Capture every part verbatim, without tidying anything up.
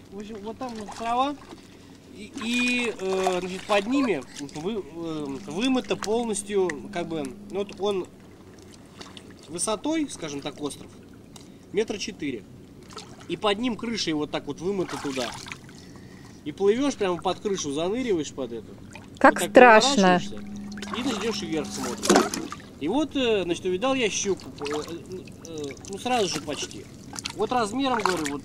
в общем, вот там трава. И, и э, значит, под ними вы, э, вымыто полностью, как бы, вот он высотой, скажем так, остров, метра четыре. И под ним крышей вот так вот вымыто туда. И плывешь прямо под крышу, заныриваешь под эту. Как страшно. И начнешь вверх смотришь. И вот, значит, увидал я щуку, ну сразу же почти. Вот размером, говорю, вот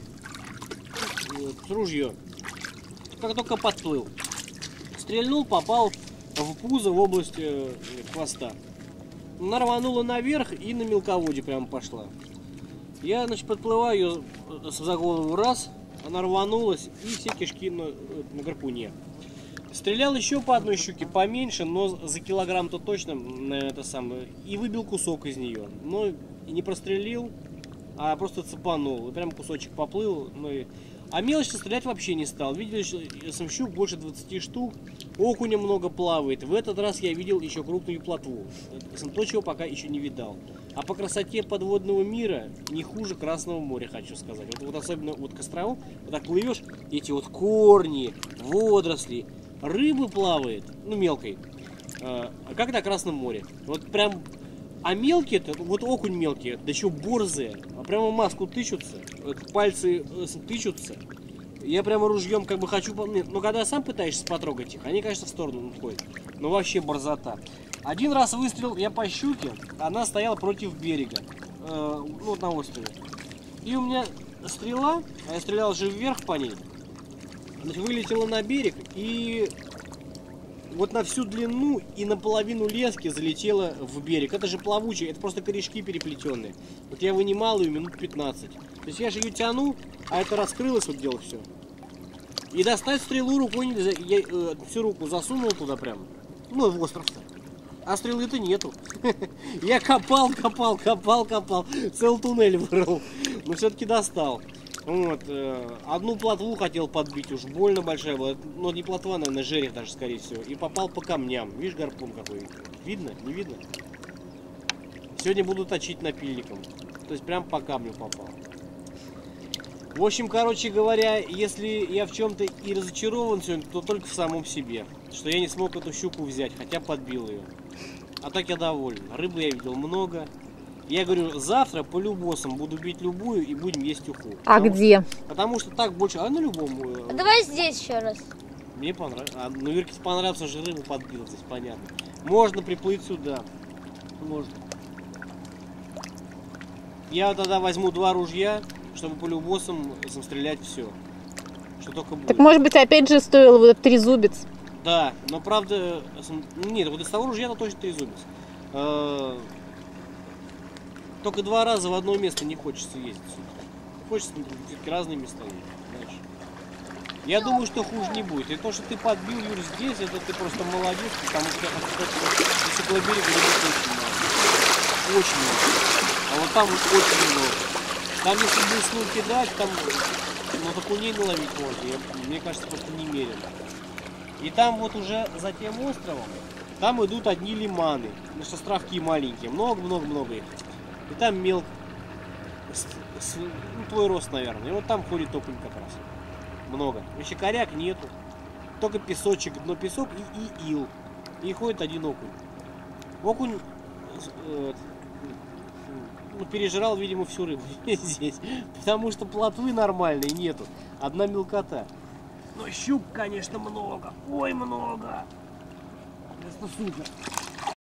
с ружье. Как только подплыл. Стрельнул, попал в пузо, в область хвоста. Она рванула наверх и на мелководье прямо пошла. Я, значит, подплываю ее за голову раз, она рванулась и все кишки на, на гарпуне. Стрелял еще по одной щуке поменьше, но за килограмм-то точно на это самое. И выбил кусок из нее. Но и не прострелил, а просто цепанул. И прям кусочек поплыл. Ну и... А мелочь стрелять вообще не стал. Видели, что щук больше двадцати штук. Окуня много плавает. В этот раз я видел еще крупную плотву. То, чего пока еще не видал. А по красоте подводного мира не хуже Красного моря, хочу сказать. Вот, вот особенно вот к острову, вот так плывешь, эти вот корни, водоросли, рыбы плавает, ну мелкой. А как на Красном море. Вот прям, а мелкие, -то, вот окунь мелкие, да еще борзые, а прямо маску тычутся, пальцы тычутся. Я прямо ружьем как бы хочу, но когда сам пытаешься потрогать их, они, конечно, в сторону уходят. Но вообще борзота. Один раз выстрел я по щуке, она стояла против берега, э, ну на острове. И у меня стрела, а я стрелял же вверх по ней, значит, вылетела на берег и вот на всю длину и наполовину лески залетела в берег. Это же плавучая, это просто корешки переплетенные. Вот я вынимал ее минут пятнадцать. То есть я же ее тяну, а это раскрылось вот дело все. И достать стрелу рукой нельзя. Я э, всю руку засунул туда прямо. Ну, в остров-то. А стрелы-то нету. Я копал, копал, копал, копал. Целый туннель вырыл. Но все-таки достал. Вот. Одну плотву хотел подбить. Уж больно большая была. Но не плотва, наверное, жерех даже, скорее всего. И попал по камням. Видишь, гарпун какой? Видно? Не видно? Сегодня буду точить напильником. То есть прям по камню попал. В общем, короче говоря, если я в чем-то и разочарован сегодня, то только в самом себе. Что я не смог эту щуку взять, хотя подбил ее. А так я доволен. Рыбы я видел много. Я говорю, завтра по любосам буду бить любую и будем есть уху. А потому, где? Потому что так больше, а на любом. А давай здесь еще раз. Мне понравилось. А, ну, Верке понравится, же рыбу подбил, здесь понятно. Можно приплыть сюда. Можно. Я тогда возьму два ружья, чтобы по любосам стрелять все. Что только будет. Так может быть опять же стоило вот этот трезубец? Да, но правда, нет, вот из того ружья-то точно трезубец. Только два раза в одно место не хочется ездить. Хочется в разные места ездить, знаешь. Я думаю, что хуже не будет. И то, что ты подбил, Юр, здесь, это ты просто молодец, потому что из около берега рыбы очень мало. Очень много. А вот там вот очень много. Там если весну кидать, там ну, окуней наловить можно. Я, мне кажется, просто немерено. И там вот уже за тем островом, там идут одни лиманы, потому что островки маленькие, много-много-много их. И там мелк, с, с, ну, твой рост, наверное. И вот там ходит окунь как раз. Много. Еще коряк нету, только песочек, но песок и, и ил. И ходит один окунь. Окунь э, ну, пережрал, видимо, всю рыбу здесь, потому что плотвы нормальной нету, одна мелкота. Но щук, конечно, много. Ой, много. Это супер.